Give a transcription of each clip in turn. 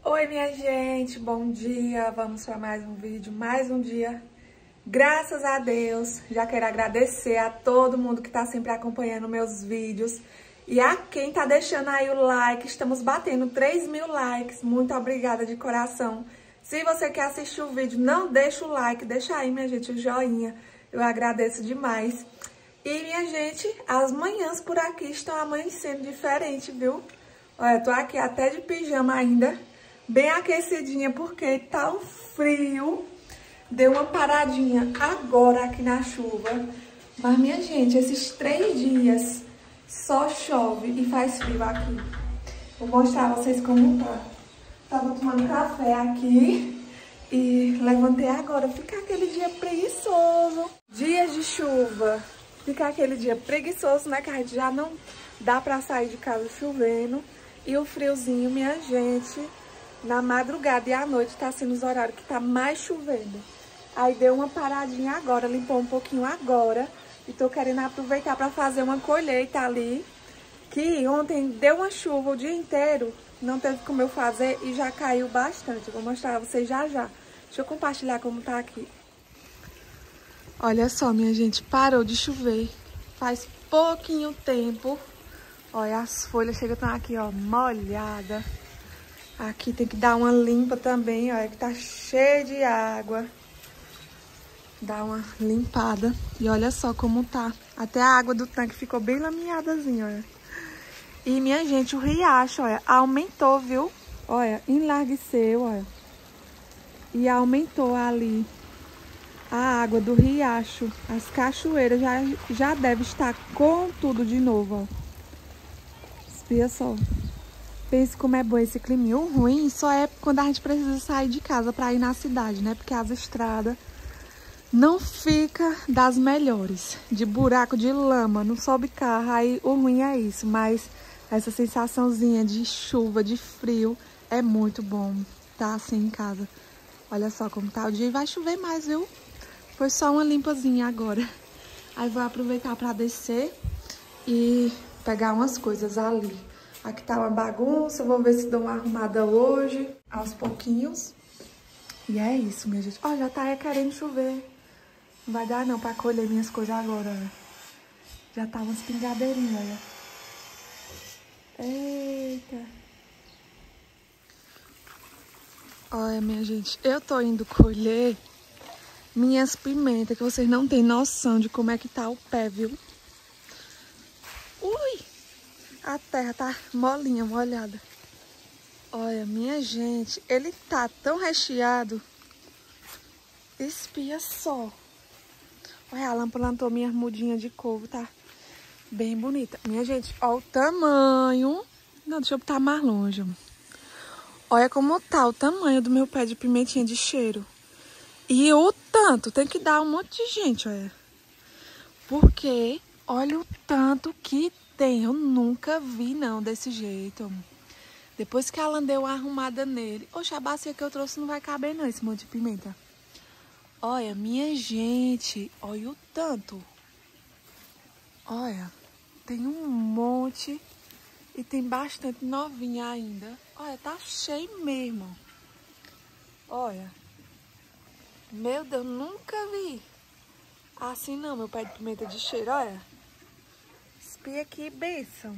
Oi, minha gente, bom dia. Vamos para mais um vídeo, mais um dia. Graças a Deus, já quero agradecer a todo mundo que tá sempre acompanhando meus vídeos e a quem tá deixando aí o like. Estamos batendo 3.000 likes, muito obrigada de coração. Se você quer assistir o vídeo, não deixa o like, deixa aí, minha gente, o joinha. Eu agradeço demais. E, minha gente, as manhãs por aqui estão amanhecendo diferente, viu? Olha, eu tô aqui até de pijama ainda, bem aquecidinha, porque tá um frio. Deu uma paradinha agora aqui na chuva. Mas, minha gente, esses 3 dias só chove e faz frio aqui. Vou mostrar a vocês como tá. Tava tomando café aqui e levantei agora. Fica aquele dia preguiçoso. Dias de chuva. Fica aquele dia preguiçoso, né? Que a gente já não dá pra sair de casa chovendo. E o friozinho, minha gente, na madrugada e à noite tá sendo os horários que tá mais chovendo. Aí deu uma paradinha agora, limpou um pouquinho agora. E tô querendo aproveitar pra fazer uma colheita ali. Que ontem deu uma chuva o dia inteiro, não teve como eu fazer e já caiu bastante. Eu vou mostrar pra vocês já já. Deixa eu compartilhar como tá aqui. Olha só, minha gente, parou de chover. Faz pouquinho tempo. Olha, as folhas chegam a estar aqui, ó, molhada. Aqui tem que dar uma limpa também, olha, que tá cheio de água. Dá uma limpada. E olha só como tá. Até a água do tanque ficou bem lameadazinha, olha. E, minha gente, o riacho, olha, aumentou, viu? Olha, enlargueceu, olha. E aumentou ali a água do riacho. As cachoeiras já devem estar com tudo de novo, ó. Espia só. Pense como é bom esse clima. O ruim só é quando a gente precisa sair de casa pra ir na cidade, né? Porque as estradas não fica das melhores. De buraco, de lama, não sobe carro. Aí o ruim é isso. Mas essa sensaçãozinha de chuva, de frio, é muito bom tá assim em casa. Olha só como tá o dia. E vai chover mais, viu? Foi só uma limpazinha agora. Aí vou aproveitar pra descer e pegar umas coisas ali. Aqui tá uma bagunça, vou ver se dou uma arrumada hoje, aos pouquinhos. E é isso, minha gente. Ó, já tá querendo chover. Não vai dar não pra colher minhas coisas agora, olha. Já tá umas pingadeirinhas, olha. Eita. Olha, minha gente, eu tô indo colher minhas pimentas, que vocês não têm noção de como é que tá o pé, viu? Ui! A terra tá molinha, molhada. Olha, minha gente, ele tá tão recheado. Espia só. Olha, a Alan plantou minha mudinha de couve, tá bem bonita. Minha gente, olha o tamanho. Não, deixa eu botar mais longe. Olha como tá o tamanho do meu pé de pimentinha de cheiro. E o tanto, tem que dar um monte de gente, olha. Porque olha o tanto que tem. Eu nunca vi, não, desse jeito. Depois que a Alan deu uma arrumada nele. Oxe, a bacia que eu trouxe não vai caber, não, esse monte de pimenta. Olha, minha gente, olha o tanto. Olha, tem um monte e tem bastante novinha ainda. Olha, tá cheio mesmo. Olha. Meu Deus, nunca vi assim não, meu pé de pimenta de cheiro, olha. Espia que bênção.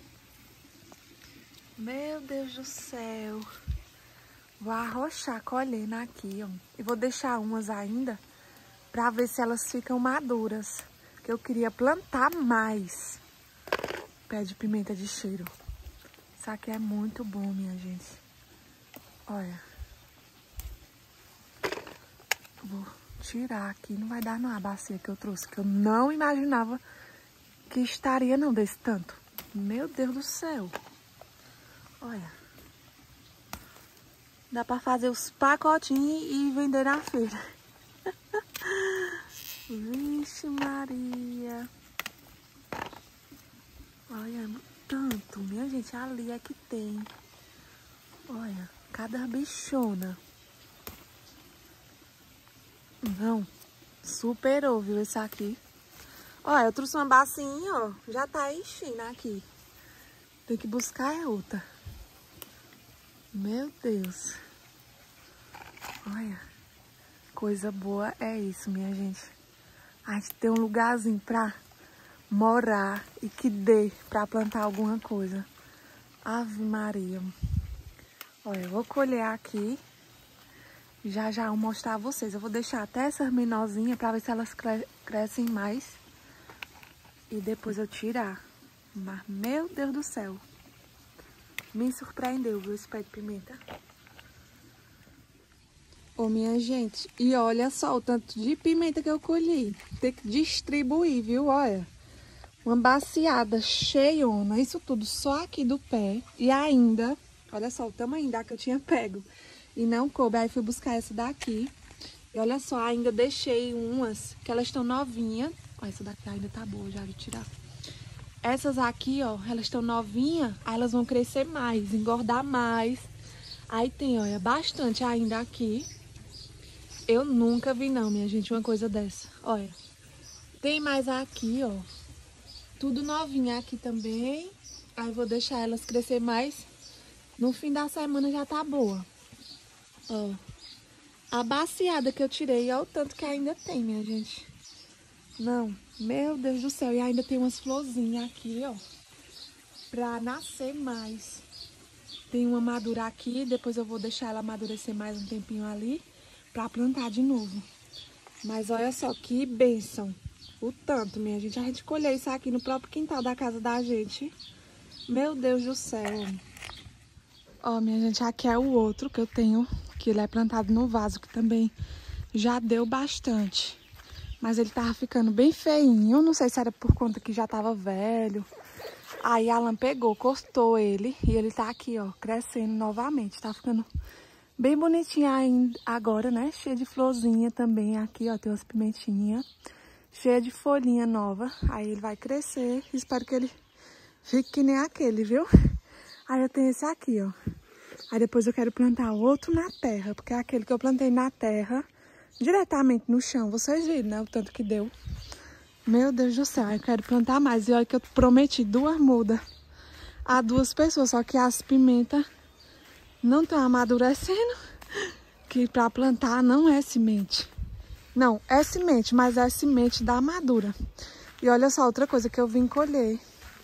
Meu Deus do céu. Vou arrochar colhendo aqui, ó. E vou deixar umas ainda pra ver se elas ficam maduras. Porque eu queria plantar mais pé de pimenta de cheiro. Isso aqui é muito bom, minha gente. Olha. Vou tirar aqui. Não vai dar não a bacia que eu trouxe. Que eu não imaginava que estaria não desse tanto. Meu Deus do céu. Olha. Dá pra fazer os pacotinhos e vender na feira. Vixe Maria. Olha, tanto. Minha gente, ali é que tem. Olha, cada bichona. Não, superou, viu, esse aqui. Olha, eu trouxe uma bacinha, ó. Já tá enchendo aqui. Tem que buscar outra. Meu Deus. Olha. Coisa boa é isso, minha gente. A gente tem um lugarzinho pra morar e que dê pra plantar alguma coisa. Ave Maria. Olha, eu vou colher aqui. Já já eu vou mostrar a vocês. Eu vou deixar até essas menorzinhas pra ver se elas crescem mais. E depois eu tirar. Mas, meu Deus do céu. Me surpreendeu, viu, esse pé de pimenta. Ô, minha gente, e olha só o tanto de pimenta que eu colhi. Tem que distribuir, viu? Olha, uma baciada cheiona, isso tudo só aqui do pé. E ainda, olha só o tamanho da que eu tinha pego. E não coube, aí fui buscar essa daqui. E olha só, ainda deixei umas que elas estão novinhas. Ó, essa daqui ainda tá boa, já de tirar. Essas aqui, ó, elas estão novinhas, aí elas vão crescer mais, engordar mais. Aí tem, olha, bastante ainda aqui. Eu nunca vi não, minha gente, uma coisa dessa. Olha, tem mais aqui, ó. Tudo novinho aqui também. Aí vou deixar elas crescer mais. No fim da semana já tá boa. Ó, a baciada que eu tirei, ó o tanto que ainda tem, minha gente. Não, meu Deus do céu. E ainda tem umas florzinhas aqui, ó. Pra nascer mais. Tem uma madura aqui, depois eu vou deixar ela amadurecer mais um tempinho ali. Pra plantar de novo. Mas olha só que bênção. O tanto, minha gente. A gente colheu isso aqui no próprio quintal da casa da gente. Meu Deus do céu. Ó, minha gente, aqui é o outro que eu tenho. Que ele é plantado no vaso, que também já deu bastante. Mas ele tava ficando bem feinho. Eu não sei se era por conta que já tava velho. Aí a Alan pegou, cortou ele. E ele tá aqui, ó, crescendo novamente. Tá ficando bem bonitinho ainda agora, né? Cheia de florzinha também. Aqui, ó, tem umas pimentinhas. Cheia de folhinha nova. Aí ele vai crescer. Espero que ele fique que nem aquele, viu? Aí eu tenho esse aqui, ó. Aí depois eu quero plantar outro na terra. Porque aquele que eu plantei na terra, diretamente no chão. Vocês viram, né? O tanto que deu. Meu Deus do céu. Eu quero plantar mais. E olha que eu prometi 2 mudas a 2 pessoas. Só que as pimentas não estão amadurecendo. Que pra plantar não é semente. Não, é semente, mas é semente da madura. E olha só, outra coisa que eu vim colher.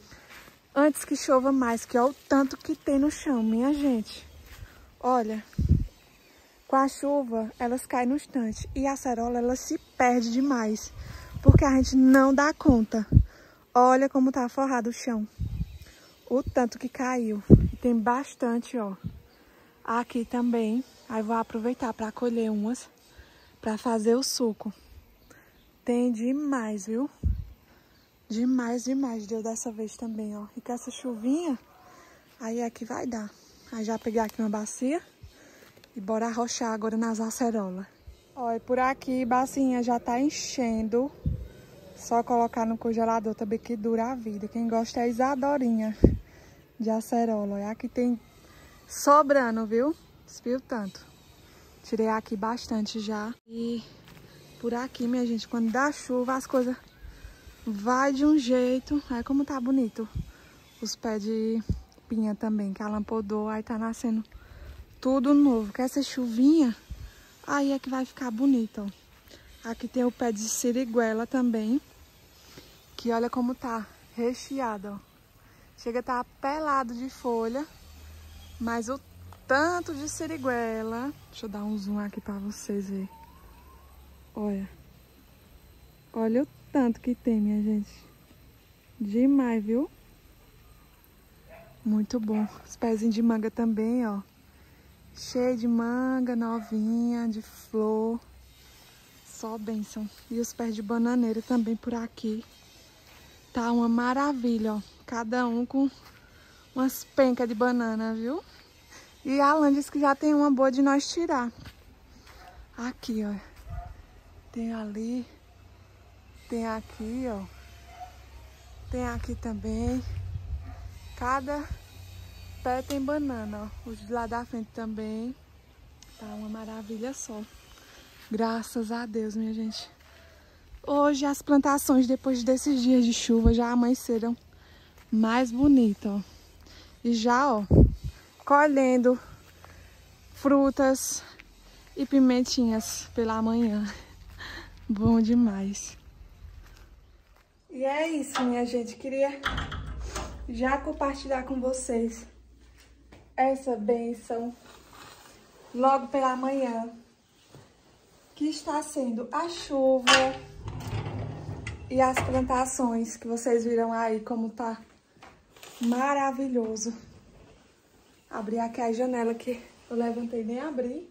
Antes que chova mais, que olha o tanto que tem no chão, minha gente. Olha, com a chuva, elas caem no estante. E a acerola, ela se perde demais. Porque a gente não dá conta. Olha como tá forrado o chão. O tanto que caiu. E tem bastante, ó. Aqui também. Aí vou aproveitar para colher umas. Pra fazer o suco. Tem demais, viu? Demais, demais. Deu dessa vez também, ó. E com essa chuvinha, aí aqui vai dar. Aí já peguei aqui uma bacia. E bora arrochar agora nas acerolas. Ó, e por aqui, bacinha já tá enchendo. Só colocar no congelador também que dura a vida. Quem gosta é a Isadorinha de acerola. E aqui tem sobrando, viu? Viu tanto. Tirei aqui bastante já. E por aqui, minha gente, quando dá chuva, as coisas vai de um jeito. Olha como tá bonito. Os pés de pinha também, que a Alan podou. Aí tá nascendo tudo novo. Com essa chuvinha, aí é que vai ficar bonito, ó. Aqui tem o pé de siriguela também. Que olha como tá recheado, ó. Chega a tá pelado de folha. Mas o tanto de siriguela. Deixa eu dar um zoom aqui pra vocês verem. Olha. Olha o tanto que tem, minha gente. Demais, viu? Muito bom. Os pezinhos de manga também, ó. Cheio de manga, novinha, de flor. Só bênção. E os pés de bananeira também por aqui. Tá uma maravilha, ó. Cada um com umas pencas de banana, viu? E a Alan disse que já tem uma boa de nós tirar. Aqui, ó. Tem ali. Tem aqui, ó. Tem aqui também. Cada pé tem banana, ó. Os de lá da frente também. Tá uma maravilha só. Graças a Deus, minha gente. Hoje as plantações, depois desses dias de chuva, já amanheceram mais bonitas, ó. E já, ó, colhendo frutas e pimentinhas pela manhã. Bom demais. E é isso, minha gente. Queria já compartilhar com vocês essa bênção logo pela manhã, que está sendo a chuva e as plantações, que vocês viram aí como tá maravilhoso. Abri aqui a janela que eu levantei, nem abri.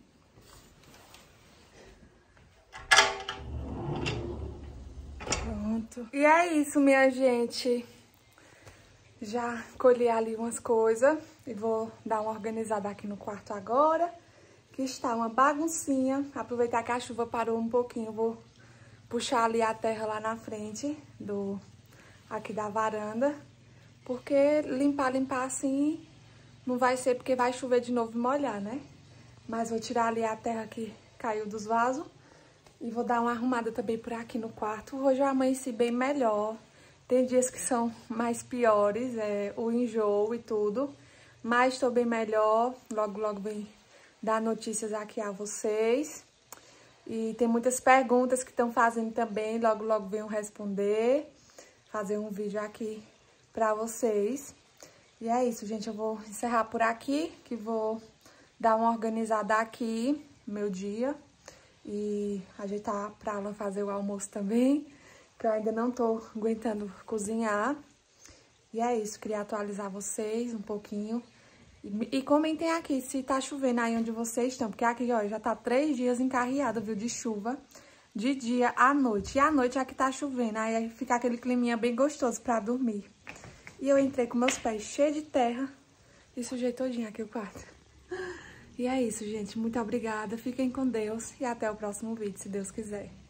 Pronto. E é isso, minha gente. Já colhi ali umas coisas e vou dar uma organizada aqui no quarto agora, que está uma baguncinha. Aproveitar que a chuva parou um pouquinho, vou puxar ali a terra lá na frente aqui da varanda, porque limpar assim não vai ser, porque vai chover de novo e molhar, né? Mas vou tirar ali a terra que caiu dos vasos e vou dar uma arrumada também por aqui no quarto. Hoje eu amanheci bem melhor. Tem dias que são mais piores, o enjoo e tudo, mas estou bem melhor. Logo, logo vem dar notícias aqui a vocês. E tem muitas perguntas que estão fazendo também, logo, logo venho responder, fazer um vídeo aqui pra vocês. E é isso, gente, eu vou encerrar por aqui, que vou dar uma organizada aqui no meu dia e ajeitar pra ela fazer o almoço também, que eu ainda não tô aguentando cozinhar. E é isso, queria atualizar vocês um pouquinho. E comentem aqui se tá chovendo aí onde vocês estão, porque aqui, ó, já tá 3 dias encarreado, viu, de chuva, de dia à noite. E à noite aqui tá chovendo, aí fica aquele climinha bem gostoso pra dormir. E eu entrei com meus pés cheios de terra e sujei todinho aqui o quarto. E é isso, gente, muito obrigada, fiquem com Deus e até o próximo vídeo, se Deus quiser.